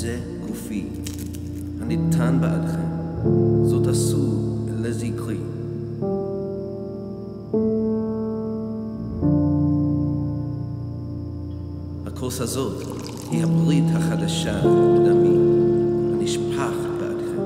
זה גופי, הניתן בעדכם, זאת עשו לזכרי. הכוס הזאת היא הברית החדשה בדמי, הנשפך בעדכם.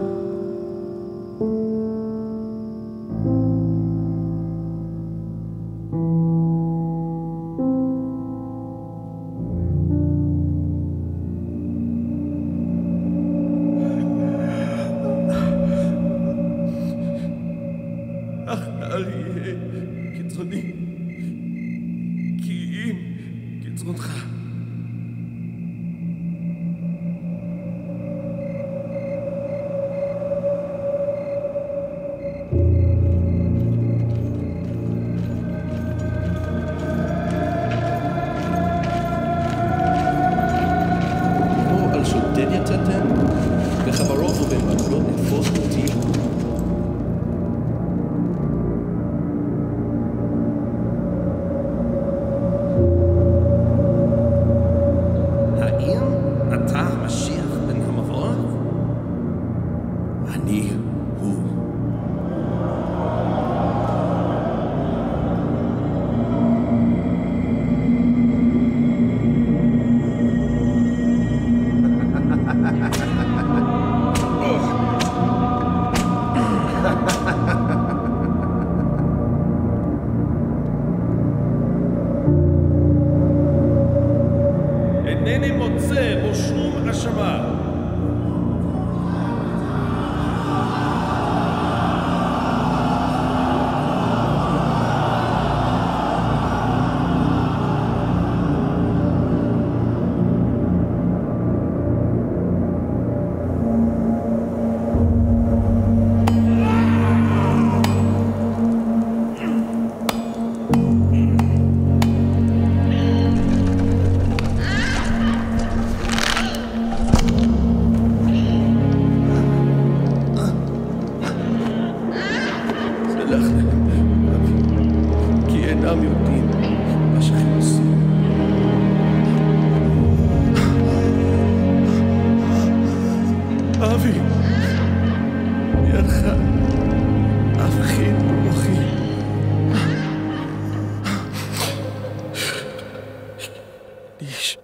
אל יהיה כצוני, כי אם כצונך. או על שודד יצאתם, בחברות ובמקלות נתפוס אותי. אני הוא. אינני מוצא בו שום אשמה. כי אינם יודעים מה שהם עושים. אבי, ידך אבחין ברוחי. איש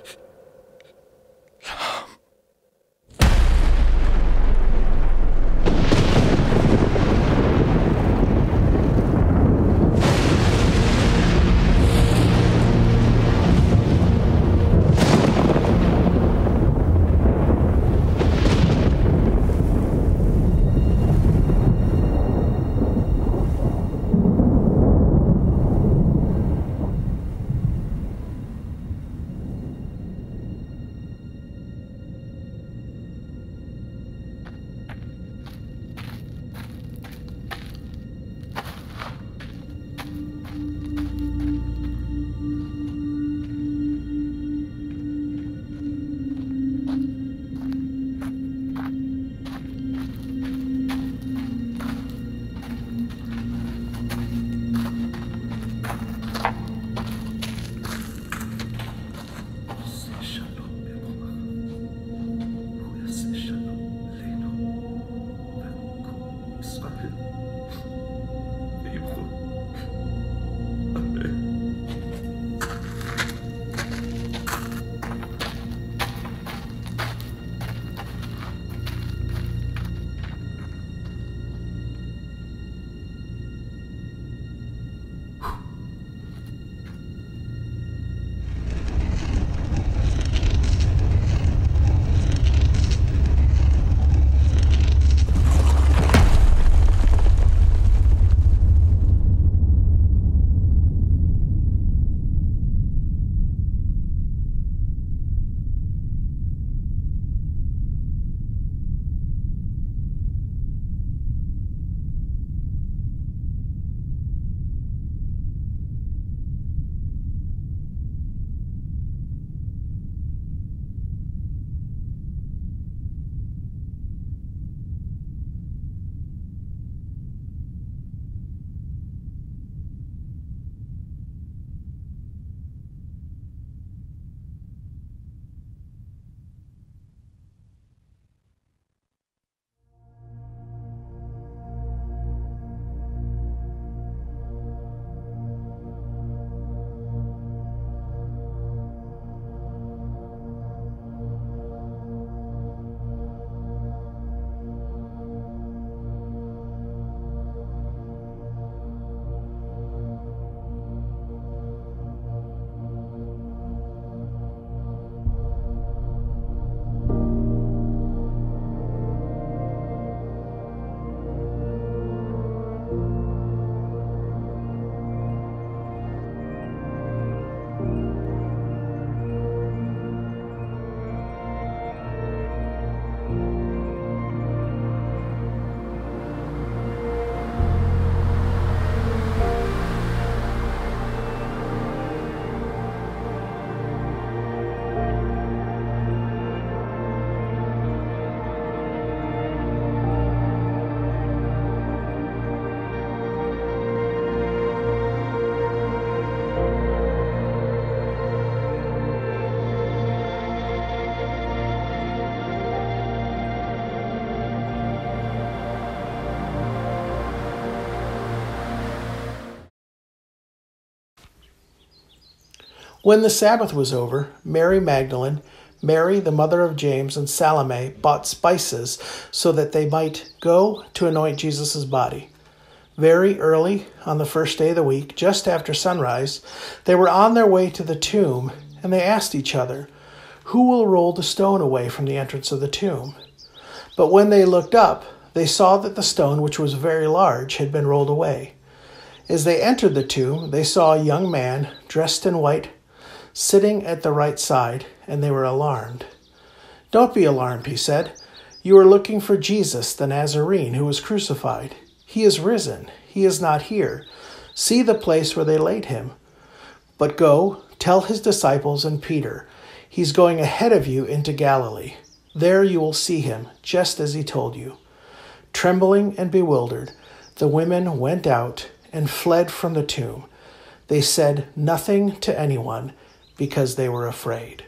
When the Sabbath was over, Mary Magdalene, Mary, the mother of James, and Salome bought spices so that they might go to anoint Jesus' body. Very early on the first day of the week, just after sunrise, they were on their way to the tomb, and they asked each other, "Who will roll the stone away from the entrance of the tomb?" But when they looked up, they saw that the stone, which was very large, had been rolled away. As they entered the tomb, they saw a young man dressed in white sitting at the right side, and they were alarmed. "Don't be alarmed," he said. "You are looking for Jesus, the Nazarene, who was crucified. He is risen. He is not here. See the place where they laid him. But go, tell his disciples and Peter, he's going ahead of you into Galilee. There you will see him, just as he told you." Trembling and bewildered, the women went out and fled from the tomb. They said nothing to anyone because they were afraid.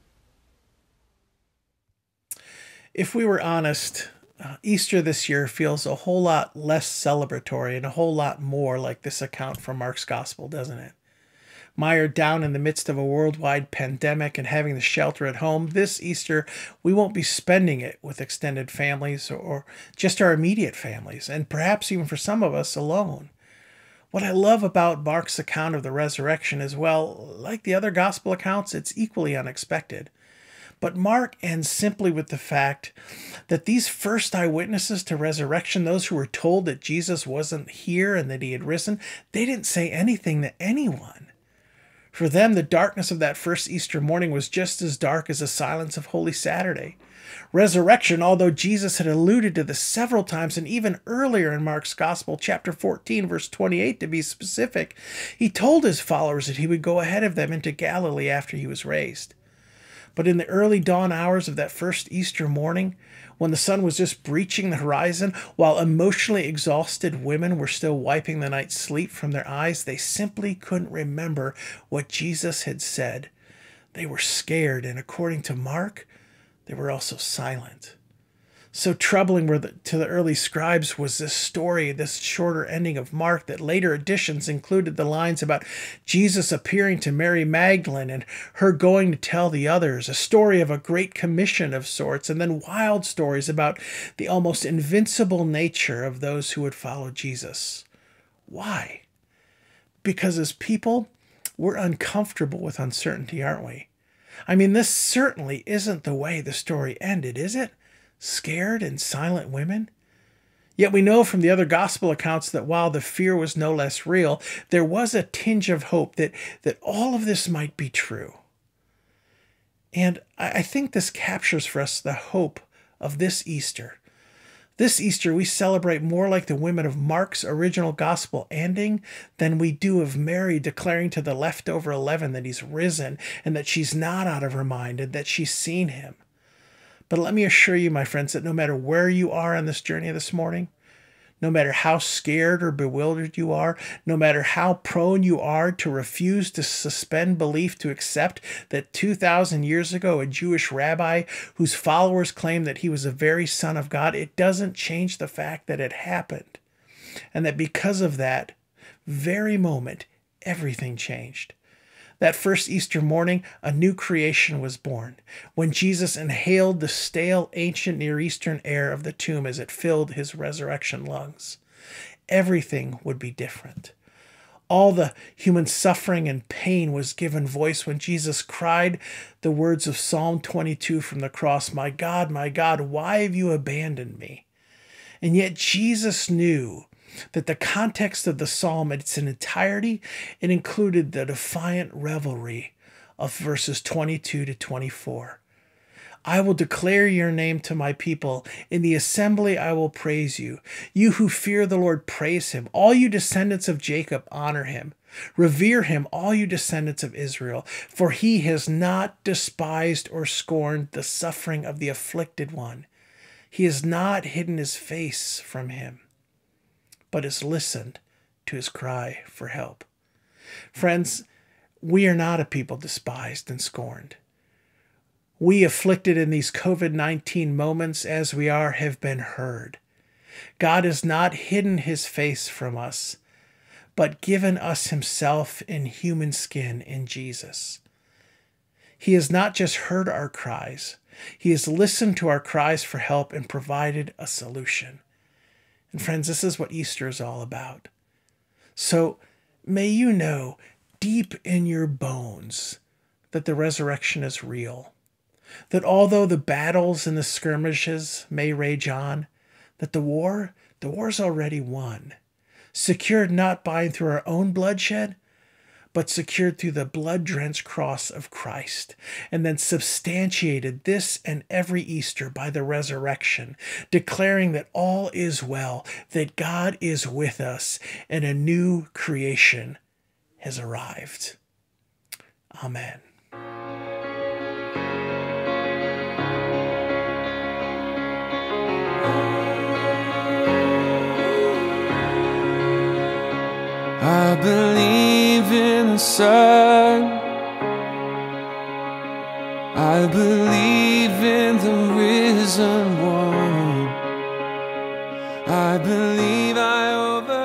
If we were honest, Easter this year feels a whole lot less celebratory and a whole lot more like this account from Mark's Gospel, doesn't it? Mired down in the midst of a worldwide pandemic and having to shelter at home, this Easter we won't be spending it with extended families or just our immediate families, and perhaps even for some of us alone. What I love about Mark's account of the resurrection is, well, like the other gospel accounts, it's equally unexpected. But Mark ends simply with the fact that these first eyewitnesses to resurrection, those who were told that Jesus wasn't here and that he had risen, they didn't say anything to anyone. For them, the darkness of that first Easter morning was just as dark as the silence of Holy Saturday. Resurrection, although Jesus had alluded to this several times, and even earlier in Mark's Gospel, chapter 14, verse 28 to be specific, he told his followers that he would go ahead of them into Galilee after he was raised. But in the early dawn hours of that first Easter morning, when the sun was just breaching the horizon, while emotionally exhausted women were still wiping the night's sleep from their eyes, they simply couldn't remember what Jesus had said. They were scared, and according to Mark, they were also silent. So troubling to the early scribes was this story, this shorter ending of Mark, that later editions included the lines about Jesus appearing to Mary Magdalene and her going to tell the others, a story of a great commission of sorts, and then wild stories about the almost invincible nature of those who would follow Jesus. Why? Because as people, we're uncomfortable with uncertainty, aren't we? I mean, this certainly isn't the way the story ended, is it? Scared and silent women? Yet we know from the other gospel accounts that while the fear was no less real, there was a tinge of hope that all of this might be true. And I think this captures for us the hope of this Easter. This Easter, we celebrate more like the women of Mark's original gospel ending than we do of Mary declaring to the leftover 11 that he's risen and that she's not out of her mind and that she's seen him. But let me assure you, my friends, that no matter where you are on this journey this morning, no matter how scared or bewildered you are, no matter how prone you are to refuse to suspend belief, to accept that 2,000 years ago a Jewish rabbi whose followers claimed that he was the very Son of God, it doesn't change the fact that it happened. And that because of that very moment, everything changed. That first Easter morning, a new creation was born, when Jesus inhaled the stale, ancient Near Eastern air of the tomb as it filled his resurrection lungs. Everything would be different. All the human suffering and pain was given voice when Jesus cried the words of Psalm 22 from the cross, my God, why have you abandoned me?" And yet Jesus knew that the context of the psalm in its entirety, it included the defiant revelry of verses 22 to 24. "I will declare your name to my people. In the assembly I will praise you. You who fear the Lord, praise him. All you descendants of Jacob, honor him. Revere him, all you descendants of Israel. For he has not despised or scorned the suffering of the afflicted one. He has not hidden his face from him, but has listened to his cry for help." Friends, we are not a people despised and scorned. We afflicted in these COVID-19 moments as we are have been heard. God has not hidden his face from us, but given us himself in human skin in Jesus. He has not just heard our cries, he has listened to our cries for help and provided a solution. And friends, this is what Easter is all about. So may you know deep in your bones that the resurrection is real, that although the battles and the skirmishes may rage on, that the war's already won, secured not by and through our own bloodshed, but secured through the blood-drenched cross of Christ, and then substantiated this and every Easter by the resurrection, declaring that all is well, that God is with us, and a new creation has arrived. Amen. I believe in the sun. I believe in the risen one. I believe I overcame.